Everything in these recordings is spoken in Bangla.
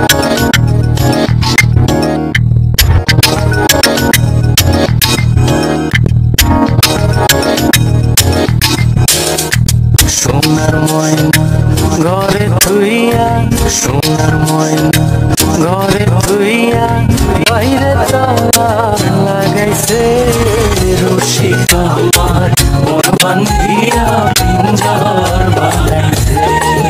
সোনার ময়না ঘরে থুইয়া, সোনার ময়না ঘরে থুইয়া, বাইরে তালা লাগাইছে রসিকা আমার মন বান্ধিয়া পিঞ্জর বানাইছে।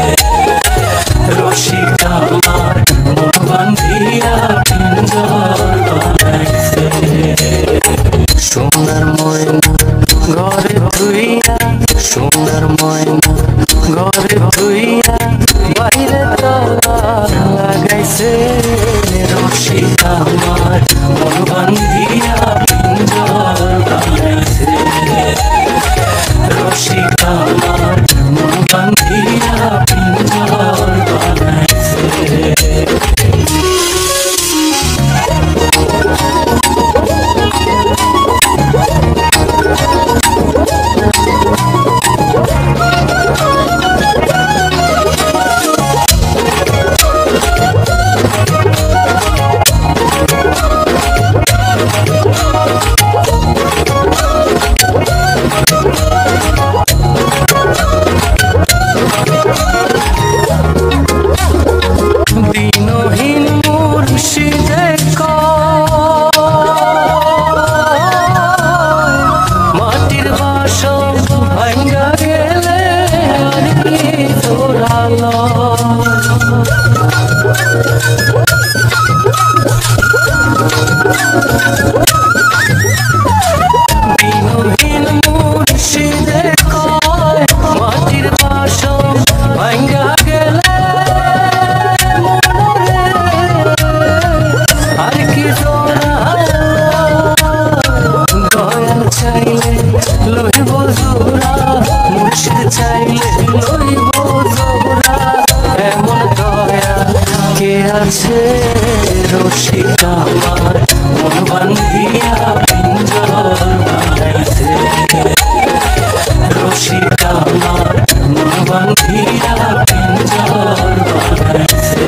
রসিকা আমার মন বান্ধিয়া পিঞ্জর বানাইছে। সোনার ময়না ঘরে থুইয়া, সোনার ময়না ঘরে থুইয়া, বাইরে তালা লাগাইছে রসিকা আমার মন বান্ধিয়া পিঞ্জর বানাইছে। রসিকা আমার মন বান্ধিয়া পিঞ্জর বানাইছে। দিনহীন মুর্শিদে মাটির বাসন ভাঙ্গা গেলে আর কি জোড়ালো। দিনহীন মুর্শিদে মাটির বাসন ভাঙ্গা গেলে আর কি জোড়ালো। দয়াল চাইলে লইব জোড়া, মুর্শিদ চাইলে লইব জোড়া, এমন দয়া কে আছে রসিকা আমার মন বান্ধিয়া পিঞ্জর বানাইছে। রসিকা আমার মন বান্ধিয়া পিঞ্জর বানাইছে।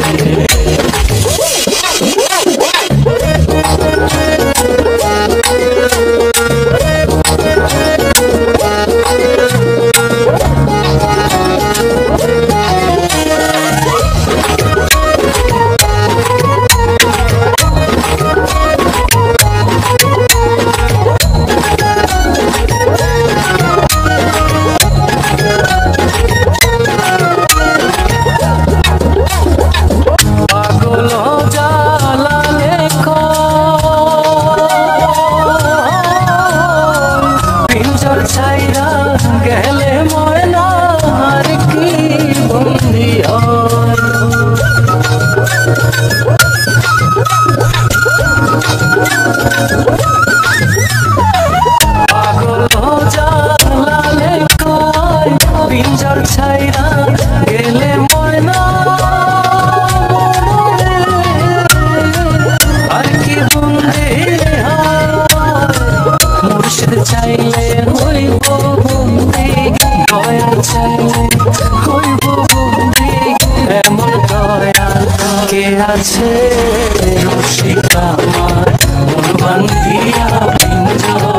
ছাইরা গেলে ময়না আর কি বন্দি পাগল জালালে কয় পিঞ্জর ছাইরা গেলে ময়না আর কি বন্দি। মুর্শিদ চাইলে হইব বন্দি, দয়াল চাইলে হইব বন্দি, এমন দয়া কে আছে রসিকা আমার মন বান্ধিয়া পিঞ্জর